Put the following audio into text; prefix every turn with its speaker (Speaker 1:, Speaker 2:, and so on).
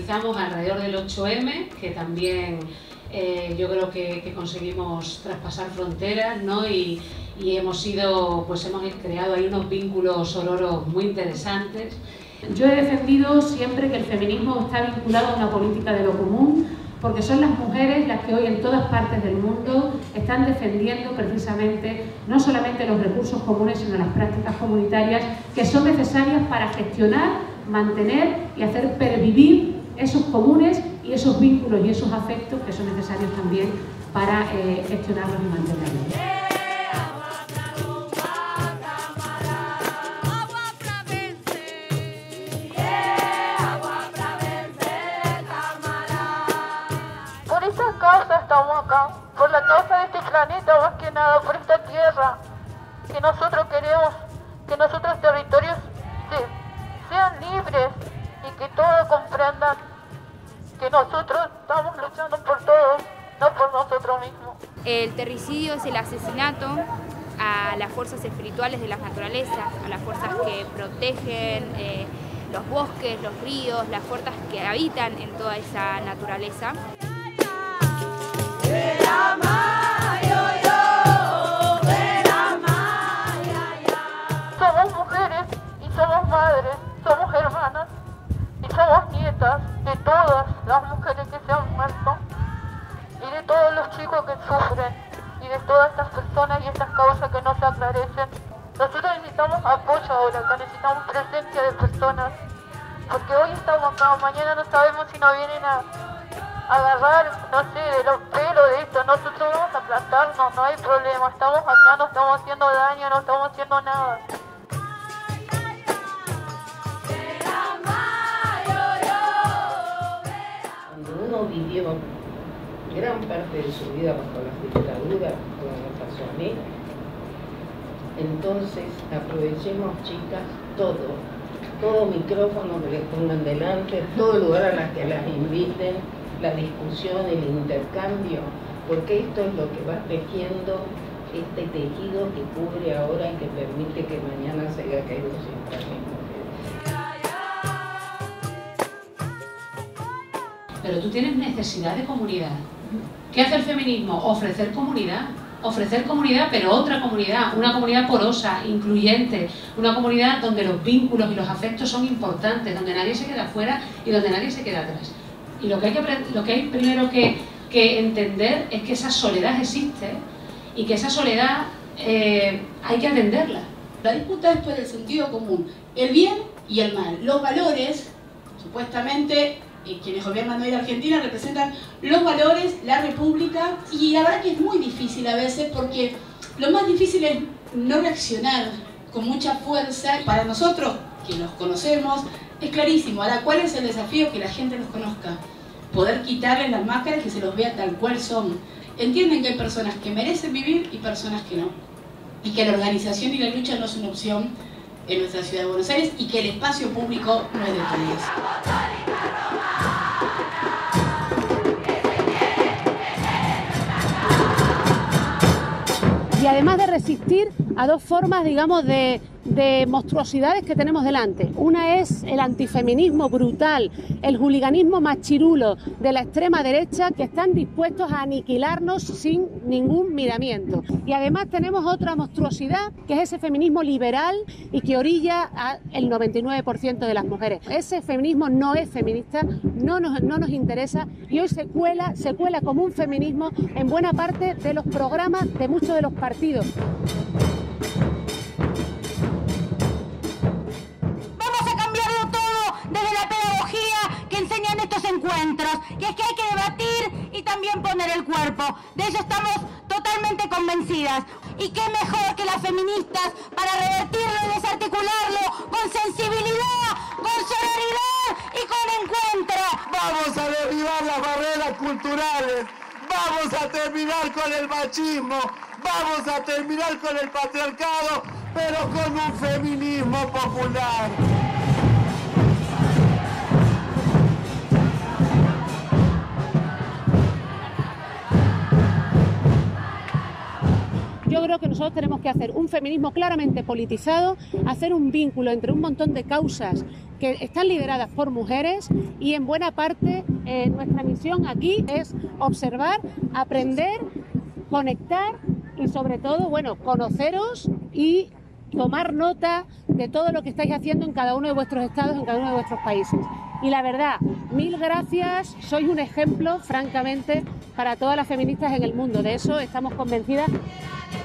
Speaker 1: movilizamos alrededor del 8M, que también yo creo que conseguimos traspasar fronteras, ¿no? Y hemos creado ahí unos vínculos sororos muy interesantes.
Speaker 2: Yo he defendido siempre que el feminismo está vinculado a una política de lo común, porque son las mujeres las que hoy en todas partes del mundo están defendiendo precisamente no solamente los recursos comunes, sino las prácticas comunitarias que son necesarias para gestionar, mantener y hacer pervivir esos comunes y esos vínculos y esos afectos que son necesarios también para gestionarlos y mantenerlos.
Speaker 3: Por esa causa estamos acá, por la causa de este planeta, más que nada, por esta tierra, que nosotros queremos que nuestros territorios sean libres y que todos comprendan que nosotros estamos luchando por todos, no por nosotros mismos.
Speaker 4: El terricidio es el asesinato a las fuerzas espirituales de la naturaleza, a las fuerzas que protegen los bosques, los ríos, las fuerzas que habitan en toda esa naturaleza.
Speaker 3: Somos mujeres y somos madres, somos hermanas y somos nietas de todas las mujeres que se han muerto y de todos los chicos que sufren y de todas estas personas y estas causas que no se aclarecen. Nosotros necesitamos apoyo ahora, acá necesitamos presencia de personas, porque hoy estamos acá, mañana no sabemos si nos vienen a agarrar, no sé, de los pelos de esto. Nosotros vamos a plantarnos, no hay problema, estamos acá, no estamos haciendo daño, no estamos haciendo nada.
Speaker 5: Cuando uno vivió gran parte de su vida bajo las dictaduras, como nos pasó a mí, entonces aprovechemos, chicas, todo micrófono que les pongan delante, todo lugar a las que las inviten, la discusión, el intercambio, porque esto es lo que va tejiendo este tejido que cubre ahora y que permite que mañana se haya caído siempre las mujeres.
Speaker 1: Pero tú tienes necesidad de comunidad. ¿Qué hace el feminismo? Ofrecer comunidad. Ofrecer comunidad, pero otra comunidad, una comunidad porosa, incluyente, una comunidad donde los vínculos y los afectos son importantes, donde nadie se queda fuera y donde nadie se queda atrás. Y lo que hay primero que entender es que esa soledad existe y que esa soledad hay que atenderla.
Speaker 6: La disputa es por el sentido común, el bien y el mal. Los valores, supuestamente, quienes gobiernan hoy Argentina representan los valores, la república, y la verdad que es muy difícil a veces, porque lo más difícil es no reaccionar con mucha fuerza. Para nosotros, que los conocemos, es clarísimo. Ahora, ¿cuál es el desafío? Que la gente los conozca, poder quitarles las máscaras, que se los vea tal cual son. Entienden que hay personas que merecen vivir y personas que no, y que la organización y la lucha no es una opción en nuestra ciudad de Buenos Aires, y que el espacio público no es de todos.
Speaker 2: Y además de resistir a dos formas, digamos, de monstruosidades que tenemos delante. Una es el antifeminismo brutal, el hooliganismo machirulo de la extrema derecha, que están dispuestos a aniquilarnos sin ningún miramiento. Y además tenemos otra monstruosidad, que es ese feminismo liberal y que orilla al 99% de las mujeres. Ese feminismo no es feminista, no nos interesa, y hoy se cuela como un feminismo en buena parte de los programas de muchos de los partidos.
Speaker 7: Encuentros, que es que hay que debatir y también poner el cuerpo. De ello estamos totalmente convencidas. Y qué mejor que las feministas para revertirlo y desarticularlo con sensibilidad, con sororidad y con encuentro.
Speaker 8: Vamos a derribar las barreras culturales, vamos a terminar con el machismo, vamos a terminar con el patriarcado, pero con un feminismo popular.
Speaker 2: Yo yo creo que nosotros tenemos que hacer un feminismo claramente politizado, hacer un vínculo entre un montón de causas que están lideradas por mujeres y en buena parte nuestra misión aquí es observar, aprender, conectar y sobre todo, bueno, conoceros y tomar nota de todo lo que estáis haciendo en cada uno de vuestros estados, en cada uno de vuestros países. Y la verdad, mil gracias, sois un ejemplo, francamente, para todas las feministas en el mundo. De eso estamos convencidas.